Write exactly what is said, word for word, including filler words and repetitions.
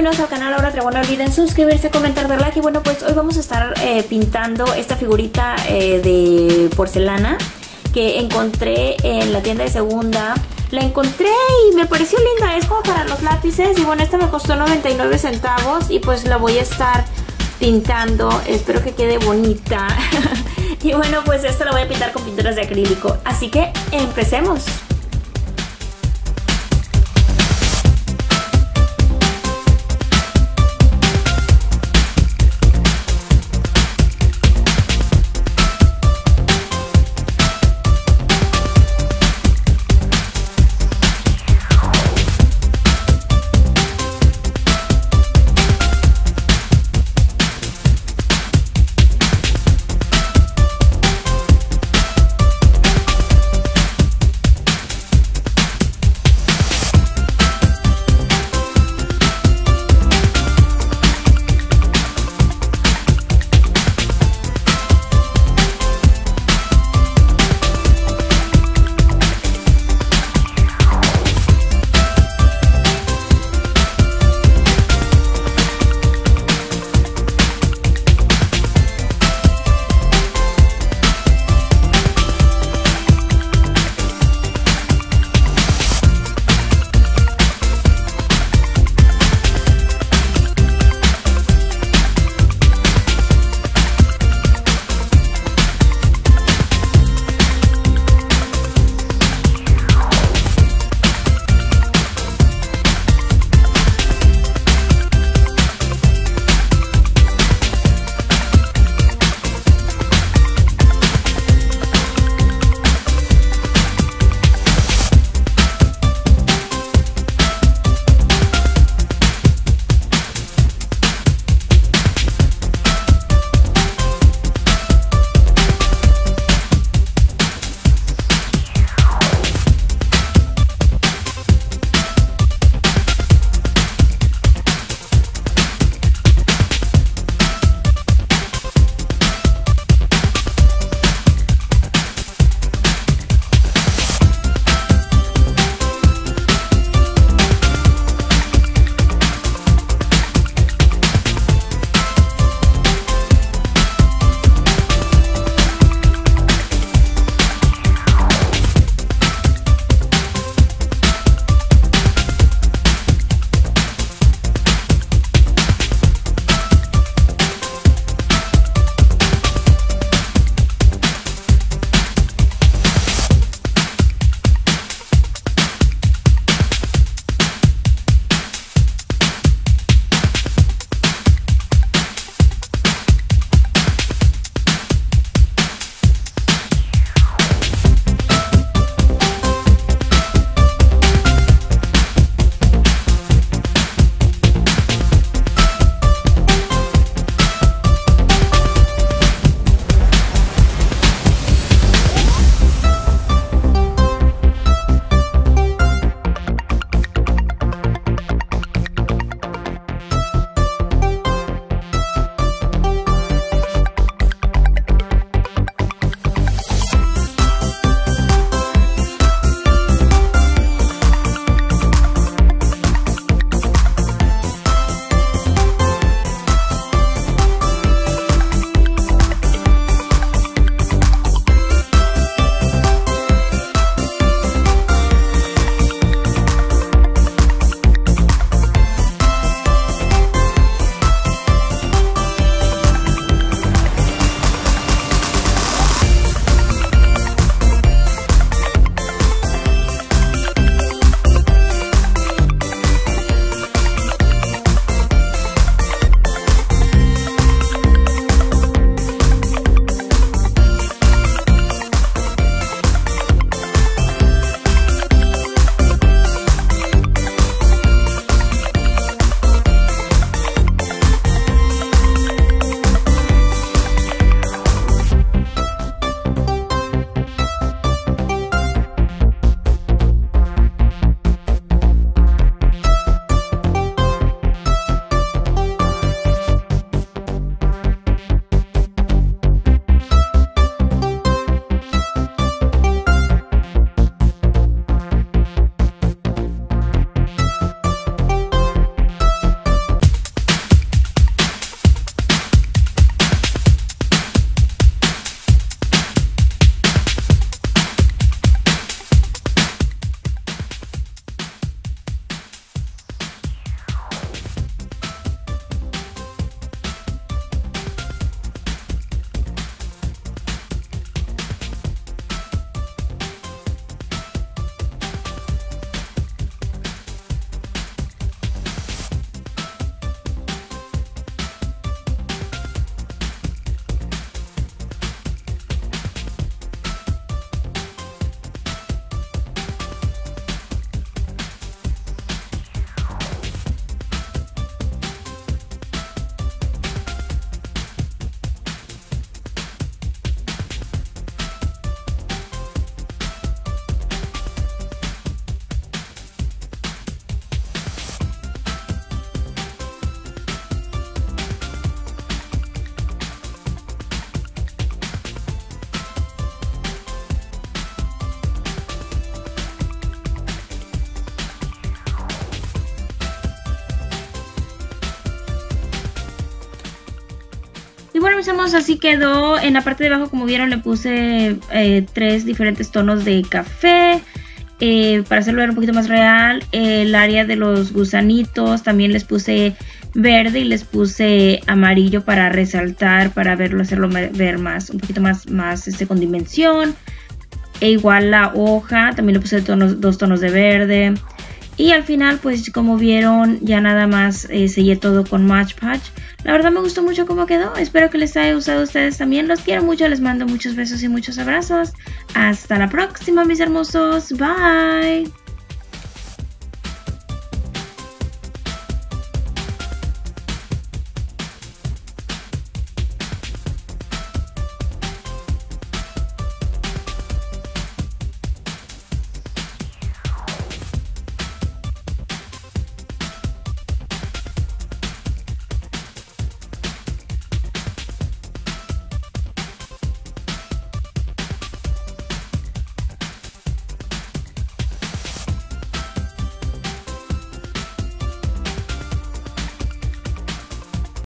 nuevos al canal, ahora no olviden suscribirse, comentar, dar like. Y bueno, pues hoy vamos a estar eh, pintando esta figurita eh, de porcelana que encontré en la tienda de segunda. La encontré y me pareció linda, es como para los lápices. Y bueno, esta me costó noventa y nueve centavos y pues la voy a estar pintando. Espero que quede bonita. Y bueno, pues esta la voy a pintar con pinturas de acrílico. Así que empecemos. bueno, mis hermosos, así quedó. En la parte de abajo, como vieron, le puse eh, tres diferentes tonos de café. Eh, para hacerlo ver un poquito más real. Eh, el área de los gusanitos también les puse verde y les puse amarillo para resaltar, para verlo, hacerlo ver más, un poquito más, más este, con dimensión. E igual la hoja, también le puse tonos, dos tonos de verde. Y al final, pues como vieron, ya nada más eh, sellé todo con Mod Podge. La verdad me gustó mucho cómo quedó. Espero que les haya gustado a ustedes también. Los quiero mucho, les mando muchos besos y muchos abrazos. Hasta la próxima, mis hermosos. Bye.